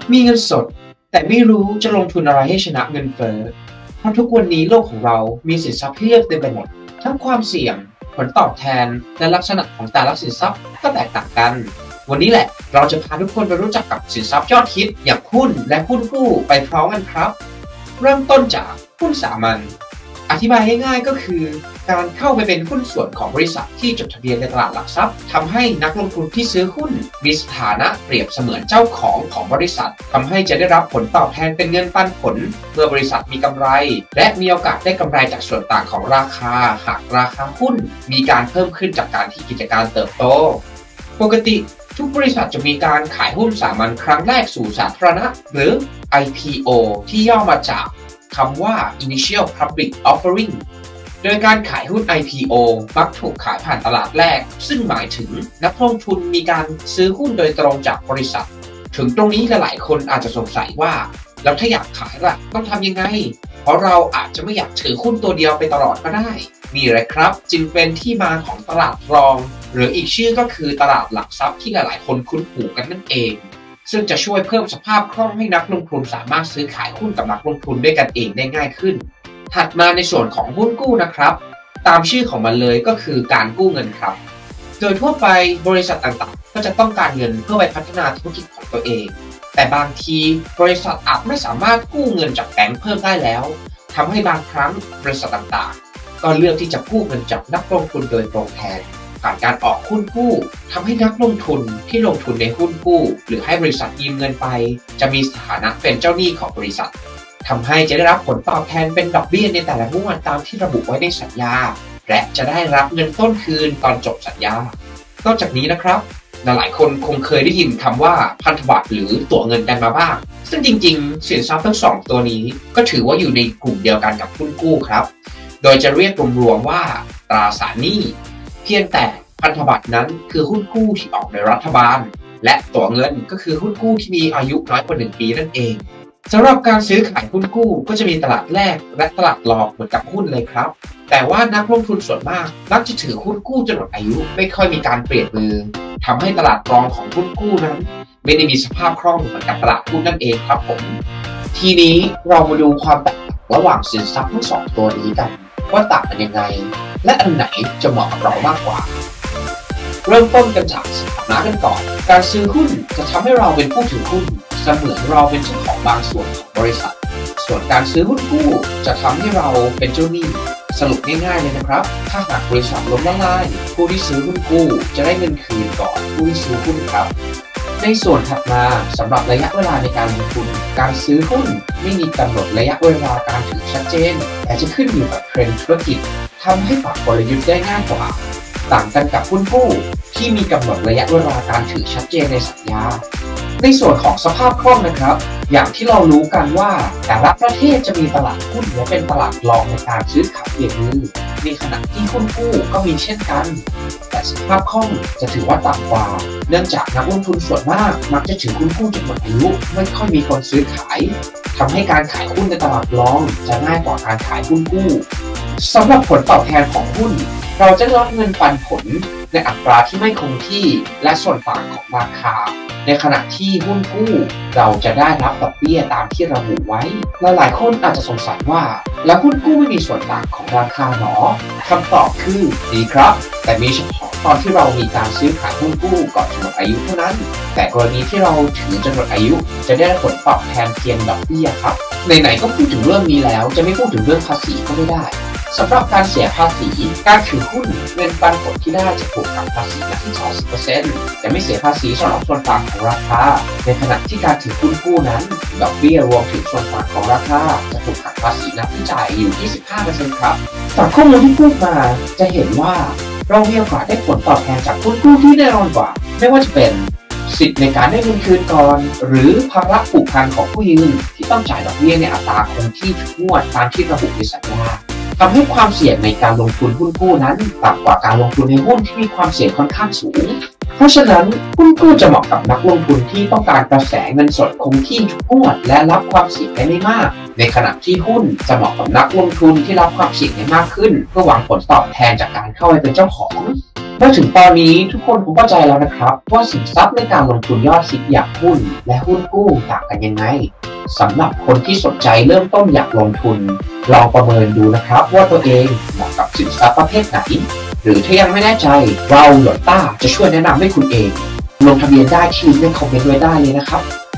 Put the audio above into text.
มีเงินสดแต่ไม่รู้จะลงทุนอะไรให้ชนะเงินเฟ้อเพราะทุกวันนี้โลกของเรามีสินทรัพย์ให้เลือกเต็มไปหมดทั้งความเสี่ยงผลตอบแทนและลักษณะของแต่ละสินทรัพย์ก็แตกต่างกันวันนี้แหละเราจะพาทุกคนไปรู้จักกับสินทรัพย์ยอดฮิตอย่างหุ้นและหุ้นกู้ไปพร้อมกันครับเริ่มต้นจากหุ้นสามัญอธิบายง่ายๆก็คือการเข้าไปเป็นหุ้นส่วนของบริษัทที่จดทะเบียนในตลาดหลักทรัพย์ทำให้นักลงทุนที่ซื้อหุ้นมีสถานะเปรียบเสมือนเจ้าของบริษัททำให้จะได้รับผลตอบแทนเป็นเงินปันผลเมื่อบริษัทมีกำไรและมีโอกาสได้กำไรจากส่วนต่างของราคาหากราคาหุ้นมีการเพิ่มขึ้นจากการที่กิจการเติบโตปกติทุกบริษัทจะมีการขายหุ้นสามัญครั้งแรกสู่สาธารณะหรือ IPO ที่ย่อมาจากคำว่า Initial Public Offering โดยการขายหุ้น IPO มักถูกขายผ่านตลาดแรกซึ่งหมายถึงนักลงทุนมีการซื้อหุ้นโดยตรงจากบริษัทถึงตรงนี้หลายคนอาจจะสงสัยว่าแล้วถ้าอยากขายล่ะต้องทำยังไงเพราะเราอาจจะไม่อยากถือหุ้นตัวเดียวไปตลอดก็ได้นี่แหละครับจึงเป็นที่มาของตลาดรองหรืออีกชื่อก็คือตลาดหลักทรัพย์ที่หลายๆคนคุ้นหูกันนั่นเองซึ่งจะช่วยเพิ่มสภาพคล่องให้นักลงทุนสามารถซื้อขายหุ้นกับนักลงทุนด้วยกันเองได้ง่ายขึ้นถัดมาในส่วนของหุ้นกู้นะครับตามชื่อของมันเลยก็คือการกู้เงินครับโดยทั่วไปบริษัทต่างๆก็จะต้องการเงินเพื่อไปพัฒนาธุรกิจของตัวเองแต่บางทีบริษัทอาจไม่สามารถกู้เงินจากแบงก์เพิ่มได้แล้วทำให้บางครั้งบริษัทต่างๆก็เลือกที่จะกู้เงินจากนักลงทุนโดยตรงแทนผ่านการออกหุ้นกู้ทำให้นักลงทุนที่ลงทุนในหุ้นกู้หรือให้บริษัทยืมเงินไปจะมีสถานะเป็นเจ้าหนี้ของบริษัททำให้จะได้รับผลตอบแทนเป็นดอกเบี้ยในแต่ละงวดตามที่ระบุไว้ในสัญญาและจะได้รับเงินต้นคืนตอนจบสัญญานอกจากนี้นะครับหลายคนคงเคยได้ยินคำว่าพันธบัตรหรือตั๋วเงินกันมาบ้างซึ่งจริงๆสินทรัพย์ทั้งสองตัวนี้ก็ถือว่าอยู่ในกลุ่มเดียวกันกับหุ้นกู้ครับโดยจะเรียกรวมๆว่าตราสารหนี้เพียงแต่พันธบัตรนั้นคือหุ้นกู้ที่ออกโดยรัฐบาลและตั๋วเงินก็คือหุ้นกู้ที่มีอายุน้อยกว่า1 ปีนั่นเองสำหรับการซื้อขายหุ้นกู้ก็จะมีตลาดแรกและตลาดรองเหมือนกับหุ้นเลยครับแต่ว่านักลงทุนส่วนมากมักจะถือหุ้นกู้จนหมดอายุไม่ค่อยมีการเปลี่ยนมือทำให้ตลาดรองของหุ้นกู้นั้นไม่ได้มีสภาพคล่องเหมือนกับตลาดหุ้นนั่นเองครับผมทีนี้เรามาดูความแตกต่างระหว่างสินทรัพย์ทั้งสองตัวนี้กันว่าต่างกันยังไงและอันไหนจะเหมาะกับเรามากกว่าเริ่มต้นกันจากสถานะกันก่อนการซื้อหุ้นจะทำให้เราเป็นผู้ถือหุ้นเสมือนเราเป็นเจ้าของบางส่วนของบริษัทส่วนการซื้อหุ้นกู้จะทำให้เราเป็นเจ้าหนี้สรุปง่ายๆเลยนะครับถ้าหากบริษัทล้มละลายผู้ที่ซื้อหุ้นกู้จะได้เงินคืนก่อนผู้ที่ซื้อหุ้นครับในส่วนถัดมาสำหรับระยะเวลาในการลงทุนการซื้อหุ้นไม่มีกำหนดระยะเวลาการถือชัดเจนแต่จะขึ้นอยู่กับเทรนด์ธุรกิจทำให้ปรับกลยุทธ์ได้ง่ายกว่าต่างกันกับหุ้นกู้ที่มีกำหนดระยะเวลาการถือชัดเจนในสัญญาในส่วนของสภาพคล่องนะครับอย่างที่เรารู้กันว่าแต่ละประเทศจะมีตลาดหุ้นและเป็นตลาดรองในการซื้อขายเปลี่ยนมือในขณะที่หุ้นกู้ก็มีเช่นกันแต่สภาพคล่องจะถือว่าต่ำกว่าเนื่องจากนักลงทุนส่วนมากมักจะถือหุ้นกู้จนหมดอายุไม่ค่อยมีคนซื้อขายทำให้การขายหุ้นในตลาดรองจะง่ายกว่าการขายหุ้นกู้สำหรับผลตอบแทนของหุ้นเราจะรับเงินปันผลในอัตราที่ไม่คงที่และส่วนต่างของราคาในขณะที่หุ้นกู้เราจะได้รับดอกเบี้ยตามที่ระบุไว้หลายคนอาจจะสงสัยว่าแล้วหุ้นกู้ไม่มีส่วนต่างของราคาหรอคำตอบคือดีครับแต่มีเฉพาะตอนที่เรามีการซื้อขายหุ้นกู้ก่อนจะหมดอายุเท่านั้นแต่กรณีที่เราถือจนหมดอายุจะได้ผลตอบแทนเพียงดอกเบี้ยครับไหนๆก็พูดถึงเรื่องนี้แล้วจะไม่พูดถึงเรื่องภาษีก็ไม่ได้สำหรับการเสียภาษีการถือหุ้นเงินปันผลที่ได้จะถูกหักภาษีณที่ 20% แต่ไม่เสียภาษีสำหรับส่วนต่างของราคาในขณะที่การถือหุ้นกู้นั้นดอกเบี้ยรวมถึงส่วนต่างของราคาจะถูกหักภาษีณที่จ่ายอยู่ที่ 15% ครับจากข้อมูลที่พูดมาจะเห็นว่าเรามีโอกาสได้ผลตอบแทนจากหุ้นกู้ที่แน่นอนกว่าไม่ว่าจะเป็นสิทธิ์ในการได้เงินคืนก่อนหรือภาระผูกพันของผู้ยืมที่ต้องจ่ายดอกเบี้ยในอัตราคงที่ทุกงวดตามที่ระบุในสัญญาทำให้ความเสี่ยงในการลงทุนหุ้นกู้นั้นต่ำกว่าการลงทุนในหุ้นที่มีความเสี่ยงค่อนข้างสูงเพราะฉะนั้นหุ้นกู้จะเหมาะกับนักลงทุนที่ต้องการกระแสเงินสดคงที่ทุกงวดและรับความเสี่ยงได้ไม่มากในขณะที่หุ้นจะเหมาะกับนักลงทุนที่รับความเสี่ยงได้มากขึ้นเพื่อหวังผลตอบแทนจากการเข้าไปเป็นเจ้าของมาถึงตอนนี้ทุกคนคงเข้าใจแล้วนะครับว่าสินทรัพย์ในการลงทุนยอดฮิตอย่างหุ้นและหุ้นกู้ต่างกันยังไงสำหรับคนที่สนใจเริ่มต้นอยากลงทุนลองประเมินดูนะครับว่าตัวเองเหมาะกับสินทรัพย์ประเภทไหนหรือถ้ายังไม่แน่ใจเราหยวนต้าจะช่วยแนะนำให้คุณเองลงทะเบียนได้ที่ลิงก์ในคอมเมนต์ไว้ได้เลยนะครับ